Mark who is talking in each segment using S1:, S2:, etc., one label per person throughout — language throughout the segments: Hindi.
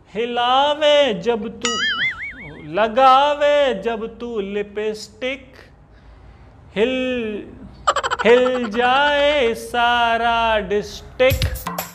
S1: हिलावे जब तू, लगावे जब तू लिपस्टिक, हिल हिल जाए सारा डिस्ट्रिक्ट।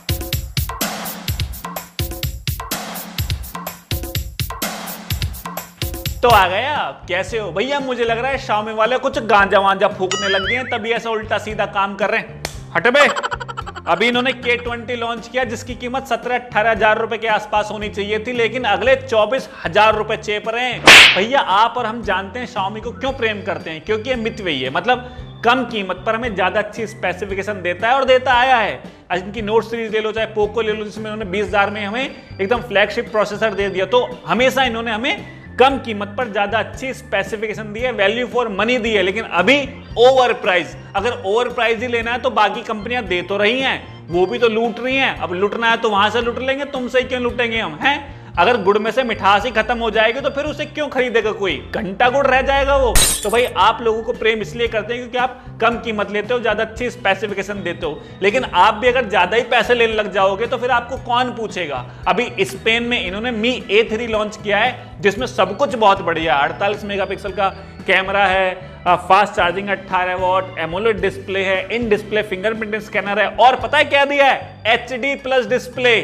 S1: तो आ गए आप, कैसे हो भैया? मुझे लग रहा है शाओमी वाले कुछ गांजा वांजा फूकने लग गए हैं, तभी ऐसा उल्टा सीधा काम कर रहे हैं। हट बे। अभी इन्होंने K20 लॉन्च किया जिसकी कीमत 17-18 हजार रुपए के आसपास होनी चाहिए थी, लेकिन अगले 24 हजार रुपए चेप रहे हैं। भैया आप और हम जानते हैं शाओमी को क्यों प्रेम करते हैं, क्योंकि ये मितव्ययी है, मतलब कम कीमत पर हमें ज्यादा अच्छी स्पेसिफिकेशन देता है और देता आया है। आज इनकी नोट सीरीज ले लो, चाहे पोको ले लो, जिसमें इन्होंने 20 हजार में हमें एकदम फ्लैगशिप प्रोसेसर दे दिया। तो हमेशा इन्होंने हमें कम कीमत पर ज्यादा अच्छी स्पेसिफिकेशन दी है, वैल्यू फॉर मनी दी है, लेकिन अभी ओवर प्राइस। अगर ओवर प्राइस ही लेना है तो बाकी कंपनियां दे तो रही हैं, वो भी तो लूट रही हैं। अब लूटना है तो वहां से लूट लेंगे, तुमसे क्यों लूटेंगे हम? हैं अगर गुड़ में से मिठास ही खत्म हो जाएगी तो फिर उसे क्यों खरीदेगा कोई? घंटा गुड़ रह जाएगा वो। तो भाई आप लोगों को प्रेम इसलिए करते हैं क्योंकि आप कम कीमत लेते हो, ज्यादा अच्छी स्पेसिफिकेशन देते हो, लेकिन आप भी अगर ज्यादा ही पैसे लेने लग जाओगे तो फिर आपको कौन पूछेगा? अभी स्पेन में इन्होंने Mi A3 लॉन्च किया है जिसमें सब कुछ बहुत बढ़िया, 48 मेगापिक्सल का कैमरा है, fast charging 18 watt, AMOLED display है, इन डिस्प्ले फिंगरप्रिंट स्कैनर है, और पता है क्या दिया है? HD+ display.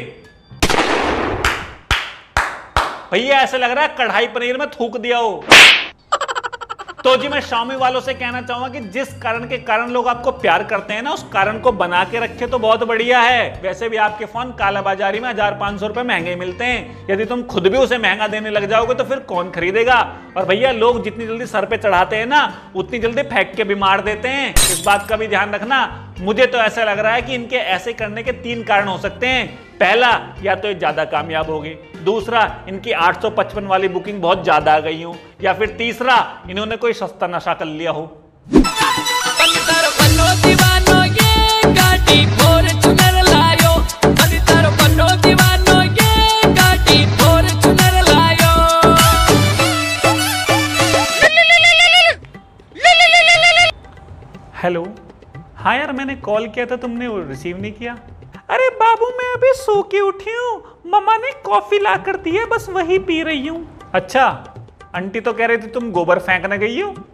S1: भैया ऐसे लग रहा है कढ़ाई पनीर में थूक दिया हो। तो जी मैं शाओमी वालों से कहना चाहूंगा कि जिस कारण के कारण लोग आपको प्यार करते हैं ना, उस कारण को बना के रखे तो बहुत बढ़िया है। वैसे भी आपके फोन कालाबाजारी में 1500 रुपए महंगे मिलते हैं, यदि तुम खुद भी उसे महंगा देने लग जाओगे तो फिर कौन खरीदेगा? और भैया लोग जितनी जल्दी सर पे चढ़ाते हैं ना, उतनी जल्दी फेंक के भी मार देते हैं, इस बात का भी ध्यान रखना। मुझे तो ऐसा लग रहा है कि इनके ऐसे करने के 3 कारण हो सकते हैं। पहला, या तो ये ज्यादा कामयाब होगी, दूसरा इनकी 855 वाली बुकिंग बहुत ज्यादा आ गई हो, या फिर तीसरा इन्होंने कोई सस्ता नशा कर लिया हो। हेलो, हाँ यार मैंने कॉल किया था, तुमने रिसीव नहीं किया। अरे बाबू मैं अभी सो के उठी हूँ, मम्मा ने कॉफी ला कर दी है, बस वही पी रही हूँ। अच्छा, आंटी तो कह रही थी तुम गोबर फेंकने गई हो।